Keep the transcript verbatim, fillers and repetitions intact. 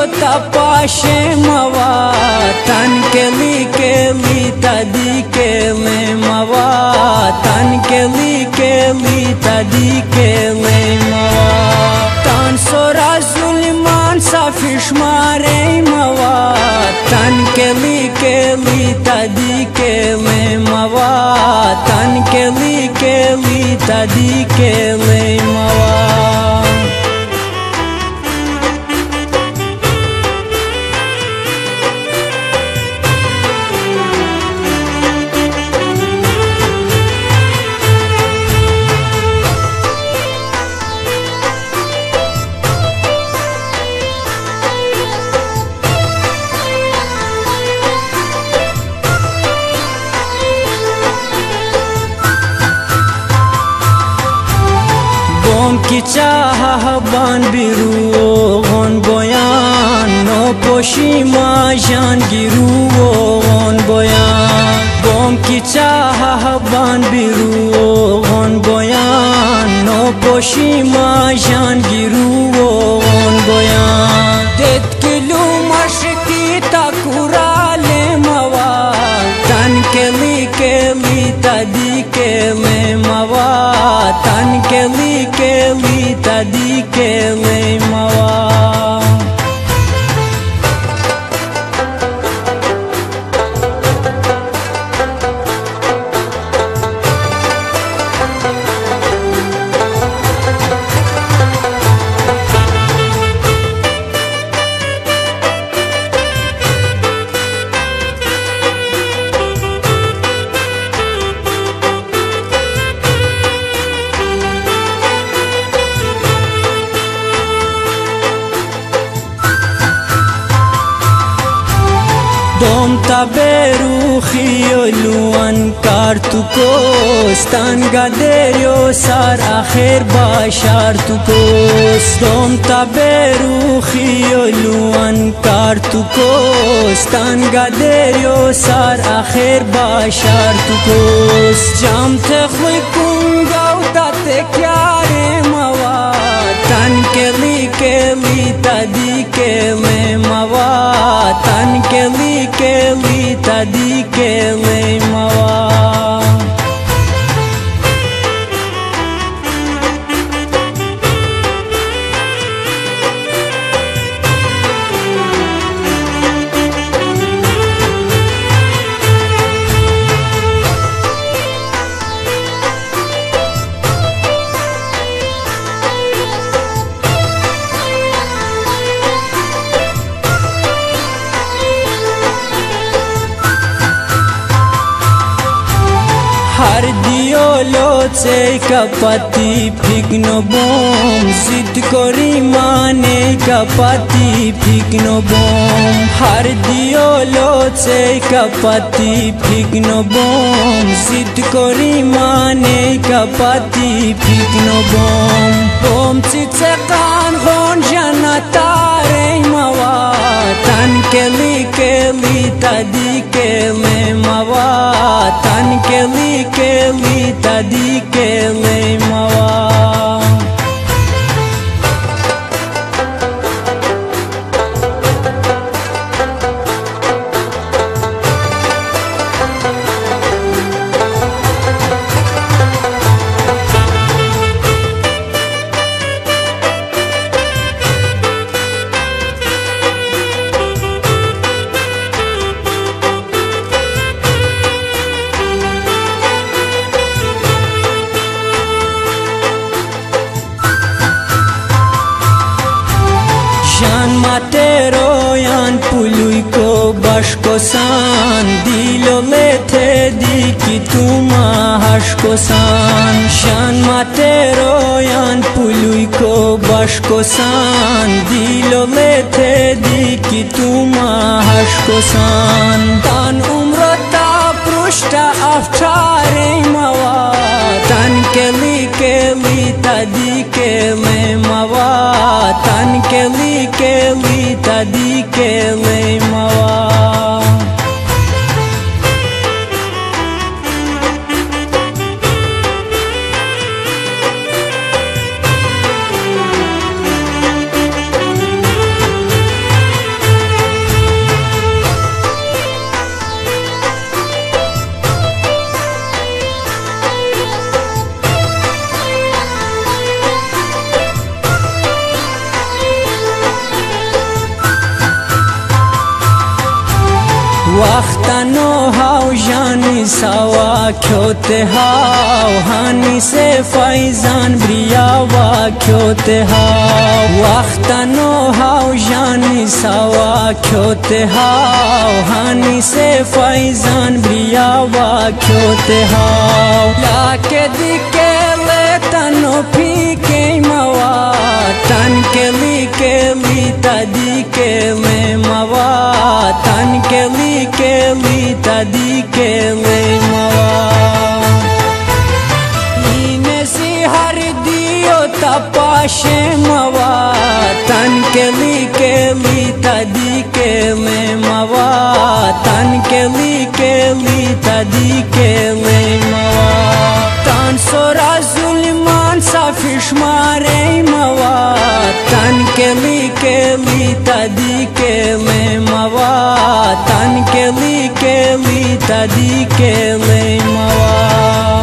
tapashe mawa tan keli keli tadi kele mawa tan keli keli tadi kele mawa tan sora zulman safish mare mawa tan keli keli tadi kele mawa tan keli keli tadi kele mawa ki chaha ban biru on boyan no poshima jan giru on boyan bom ki chaha ban biru on boyan no poshima jan giru on boyan det kilu mashki takurale mawa tan keli keli tadi kele mawa tan keli keli tadi kele mawa dom taberu khiyoluan kartuko stan gaderio sar akher bashar tuko dom taberu khiyoluan kartuko stan gaderio sar akher bashar tuko jam tekhlikun gauta tekyare mawa tan keli keli tadi kele mawa tan keli keli tadi kele mawa har dio loce kapati pigno bom zid kori mane kapati pigno bom har dio loce kapati pigno bom zid kori mane kapati pigno bom bom titse kan hon janatare mawa tan keli keli tadi kele mawa tan keli keli tadi kele mawa Jan matero yan pului ko bashko san dilo lete diki tuma hashko san Jan matero yan pului ko bashko san dilo lete diki tuma hashko san tan umrota prushta afchare mawa tan keli keli tadi kele mawa tan keli keli tadi kele mawa वक्तनो हाउ जानी सवा क्योते हाउ हानि से फैजान ब्रियावा क्योते हाउ वक्तनो हाउ जानी सवा क्योते हाउ हानि से फैजान ब्रियावा क्योते हाउ लाके दिके ले तनो फीके मवा तन के ली के ली तदी के ले मवा तन के ली के ली तदी के ले मवा ईने सी हर दियो तपाशे मवा तन के ली के ली तदी के ले मवा तन के ली के ली तदी के ले मवा तन सोरा जुल्मान साफिश मारे मवा तन के ली के ली तदी के ले मवा तन के ली के ली तदी के ले मवा।